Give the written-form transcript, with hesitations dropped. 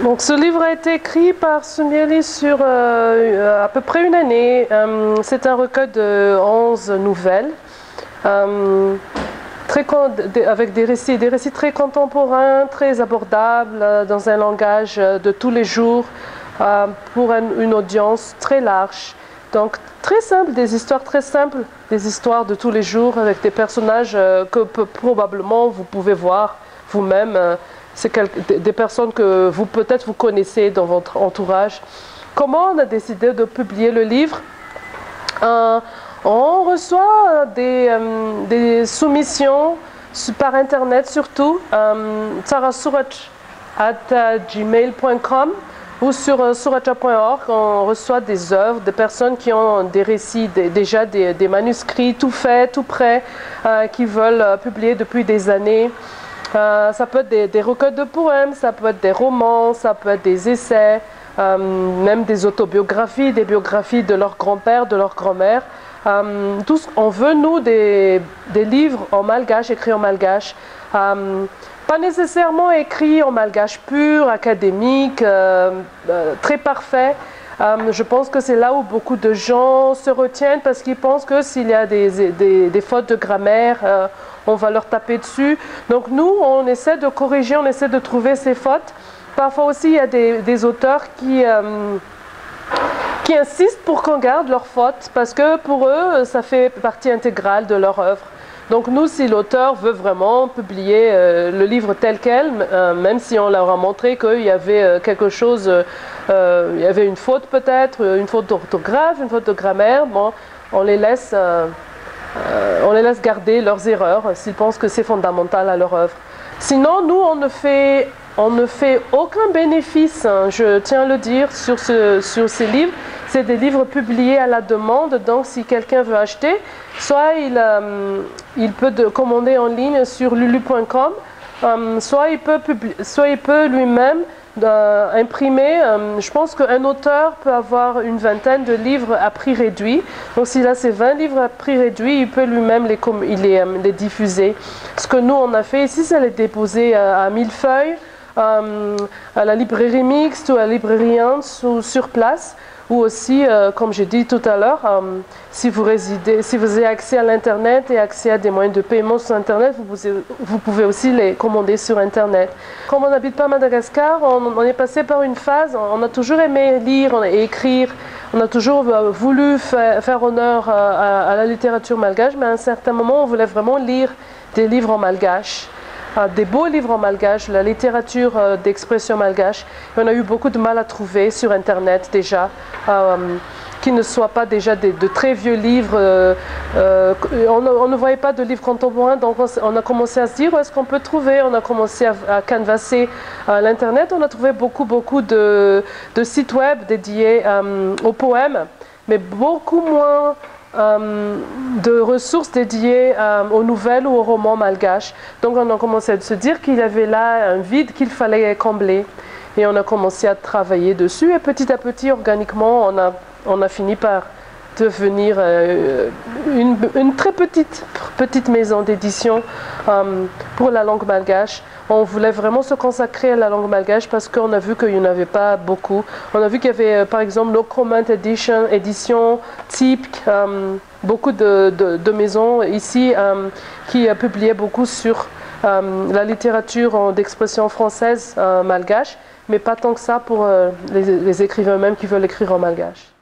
Donc ce livre a été écrit par Sumieli sur à peu près une année. C'est un recueil de 11 nouvelles, avec des récits très contemporains, très abordables, dans un langage de tous les jours, pour une audience très large. Donc très simple, des histoires très simples, des histoires de tous les jours avec des personnages que probablement vous pouvez voir vous-même. C'est des personnes que peut-être vous connaissez dans votre entourage. Comment on a décidé de publier le livre? On reçoit des soumissions par Internet surtout, sarahsuraj@gmail.com ou sur suraja.org. On reçoit des œuvres, des personnes qui ont des récits, déjà des manuscrits tout faits, tout prêts, qui veulent publier depuis des années. Ça peut être des recueils de poèmes, ça peut être des romans, ça peut être des essais, même des autobiographies, des biographies de leur grand-père, de leur grand-mère. On veut, nous, des livres en malgache, écrits en malgache. Pas nécessairement écrits en malgache pur, académique, très parfait. Je pense que c'est là où beaucoup de gens se retiennent parce qu'ils pensent que s'il y a des fautes de grammaire, on va leur taper dessus. Donc nous, on essaie de corriger, on essaie de trouver ces fautes. Parfois aussi, il y a des auteurs qui insistent pour qu'on garde leurs fautes parce que pour eux, ça fait partie intégrale de leur œuvre. Donc nous, si l'auteur veut vraiment publier le livre tel quel, même si on leur a montré qu'il y avait quelque chose, il y avait une faute peut-être, une faute d'orthographe, une faute de grammaire, bon, on les laisse garder leurs erreurs s'ils pensent que c'est fondamental à leur œuvre. Sinon, nous, on ne fait aucun bénéfice, hein, je tiens à le dire, sur ces livres. C'est des livres publiés à la demande, donc si quelqu'un veut acheter, soit il peut commander en ligne sur lulu.com, soit il peut lui-même imprimer. Je pense qu'un auteur peut avoir une vingtaine de livres à prix réduit. Donc s'il a ces 20 livres à prix réduit, il peut lui-même les diffuser. Ce que nous on a fait ici, c'est les déposer à Millefeuille, à la librairie mixte ou à la librairie Hans ou sur place. Ou aussi, comme j'ai dit tout à l'heure, si vous avez accès à l'Internet et accès à des moyens de paiement sur Internet, vous pouvez aussi les commander sur Internet. Comme on n'habite pas à Madagascar, on est passé par une phase, on a toujours aimé lire et écrire, on a toujours voulu faire honneur à la littérature malgache, mais à un certain moment, on voulait vraiment lire des livres en malgache. Des beaux livres en malgache, la littérature d'expression malgache. Et on a eu beaucoup de mal à trouver sur Internet déjà, qui ne soient pas déjà de très vieux livres. On ne voyait pas de livres contemporains, donc on a commencé à se dire où est-ce qu'on peut trouver. On a commencé à canvasser l'Internet. On a trouvé beaucoup de sites web dédiés aux poèmes, mais beaucoup moins de ressources dédiées aux nouvelles ou aux romans malgaches. Donc on a commencé à se dire qu'il y avait là un vide qu'il fallait combler. Et on a commencé à travailler dessus. Et petit à petit, organiquement, on a fini par devenir une très petite maison d'édition pour la langue malgache. On voulait vraiment se consacrer à la langue malgache parce qu'on a vu qu'il n'y en avait pas beaucoup. On a vu qu'il y avait par exemple No Comment édition type, beaucoup de maisons ici qui publiaient beaucoup sur la littérature d'expression française malgache, mais pas tant que ça pour les écrivains eux-mêmes qui veulent écrire en malgache.